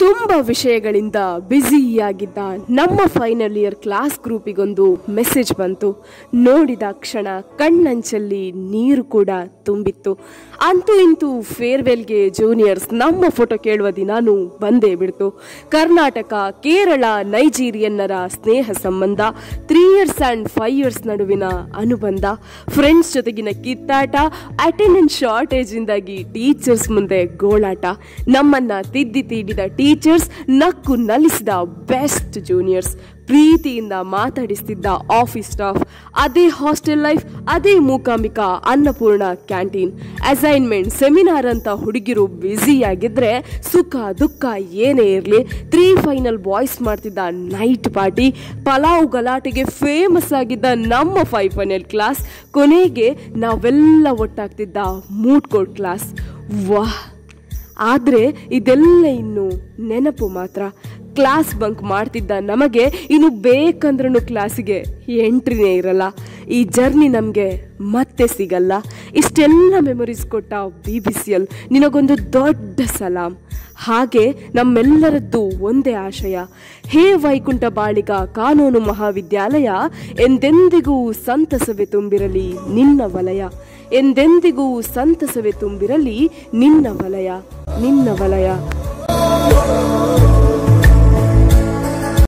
ತುಂಬ ವಿಷಯಗಳಿಂದ ಬ್ಯುಸಿಯಾಗಿದ್ದ ನಮ್ಮ ಫೈನಲ್ ಇಯರ್ ಕ್ಲಾಸ್ ಗ್ರೂಪಿಗೊಂದು ಮೆಸೇಜ್ ಬಂತು. ನೋಡಿದ ಕ್ಷಣ ಕಣ್ಣಂಚಲ್ಲಿ ನೀರು ಕೂಡ ತುಂಬಿತ್ತು. ಅಂತೂ ಇಂತೂ ಫೇರ್ವೆಲ್ಗೆ ಜೂನಿಯರ್ಸ್ ನಮ್ಮ ಫೋಟೋ ಕೇಳುವ ದಿನಾನು ಬಂದೇ ಬಿಡ್ತು. ಕರ್ನಾಟಕ, ಕೇರಳ, ನೈಜೀರಿಯನ್ನರ ಸ್ನೇಹ ಸಂಬಂಧ, 3 years and 5 years ನಡುವಿನ ಅನುಬಂಧ, ಫ್ರೆಂಡ್ಸ್ ಜೊತೆಗಿನ ಕಿತ್ತಾಟ, ಅಟೆಂಡೆನ್ಸ್ ಶಾರ್ಟೇಜ್ ಇಂದಾಗಿ ಟೀಚರ್ಸ್ ಮುಂದೆ ಗೋಳಾಟ, ನಮ್ಮನ್ನ ತಿದ್ದಿ ತೀಡಿದ ಟೀಚರ್ಸ್, ನಕ್ಕು ನಲಿಸಿದ ಬೆಸ್ಟ್ ಜೂನಿಯರ್ಸ್, ಪ್ರೀತಿಯಿಂದ ಮಾತಾಡಿಸ್ತಿದ್ದ ಆಫೀಸ್ ಸ್ಟಾಫ್, ಅದೇ ಹಾಸ್ಟೆಲ್ ಲೈಫ್, ಅದೇ Mookambika Annapoorna canteen, assignment, seminar ಅಂತ ಹುಡುಗಿರು ಬ್ಯುಸಿಯಾಗಿದ್ರೆ ಸುಖ ದುಃಖ ಏನೇ ಇರಲಿ 3 ಫೈನಲ್ ಬಾಯ್ಸ್ ಮಾಡ್ತಿದ್ದ ನೈಟ್ ಪಾರ್ಟಿ, ಪಲಾವ್ ಗಲಾಟೆಗೆ ಫೇಮಸ್ ಆಗಿದ್ದ ನಮ್ಮ 5 ಫೈನಲ್ ಕ್ಲಾಸ್, ಕೊನೆಗೆ ನಾವೆಲ್ಲ ಒಟ್ಟಾಗ್ತಿದ್ದ ಮೂಡ್ ಕೋರ್ಟ್ ಕ್ಲಾಸ್. ವಾಹ್! ಆದರೆ ಇದೆಲ್ಲ ಇನ್ನು ನೆನಪು ಮಾತ್ರ. ಕ್ಲಾಸ್ ಬಂಕ್ ಮಾಡ್ತಿದ್ದ ನಮಗೆ ಇನ್ನು ಬೇಕಂದ್ರೂ ಕ್ಲಾಸಿಗೆ ಎಂಟ್ರಿನೇ ಇರಲ್ಲ. ಈ ಜರ್ನಿ ನಮಗೆ ಮತ್ತೆ ಸಿಗಲ್ಲ. ಇಷ್ಟೆಲ್ಲ ಮೆಮೊರೀಸ್ ಕೊಟ್ಟ BBCL ನಿನಗೊಂದು ದೊಡ್ಡ ಸಲಾಂ. ಹಾಗೆ ನಮ್ಮೆಲ್ಲರದ್ದು ಒಂದೇ ಆಶಯ, ಹೇ ವೈಕುಂಠ ಬಾಳಿಗ ಕಾನೂನು ಮಹಾವಿದ್ಯಾಲಯ, ಎಂದೆಂದಿಗೂ ಸಂತಸವೇ ತುಂಬಿರಲಿ ನಿನ್ನ ವಲಯ, ಎಂದೆಂದಿಗೂ ಸಂತಸವೇ ತುಂಬಿರಲಿ ನಿನ್ನ ವಲಯ, ನಿನ್ನ ವಲಯ.